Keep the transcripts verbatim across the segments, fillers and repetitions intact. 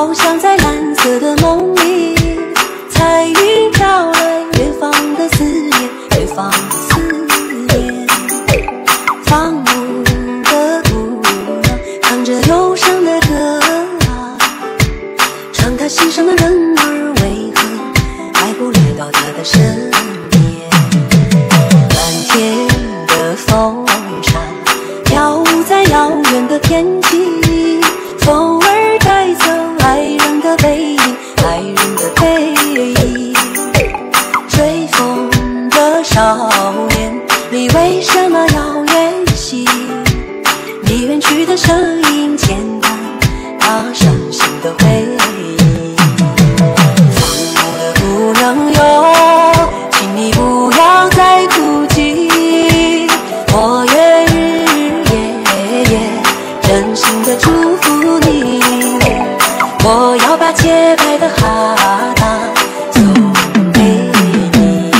好像在蓝色的梦里，彩云飘来远方的思念，远方的思念。放牧的姑娘唱着忧伤的歌啊，唱她心上的人儿为何还不来到她的身边。满天的风沙飘舞在遥远的天际，风儿带走爱人的背影，爱人的背影。追风的少年，你为什么要远行？你远去的身影牵绊他伤心的回忆。放牧的姑娘哟，请你不要再哭泣，我愿日日夜夜真心的祝福你。我要把洁白的哈达送给你。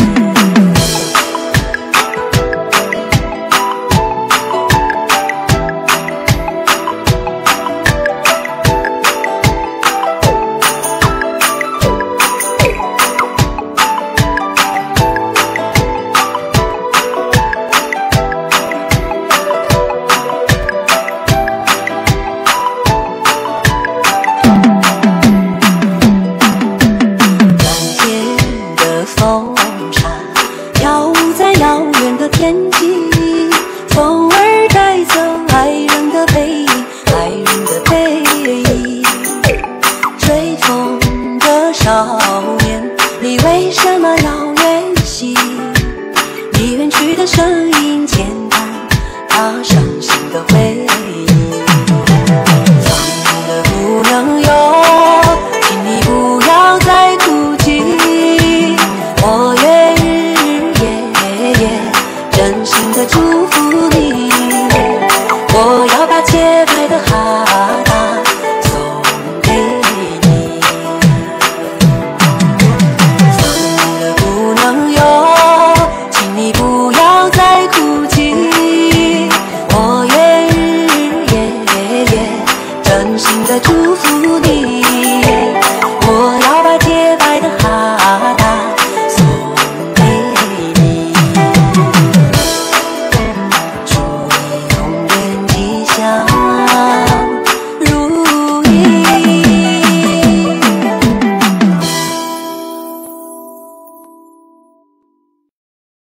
风沙飘舞在遥远的天际，风儿带走爱人的背影，爱人的背影。追风的少年，你为什么要远行？你远去的身影牵绊他伤心的回忆。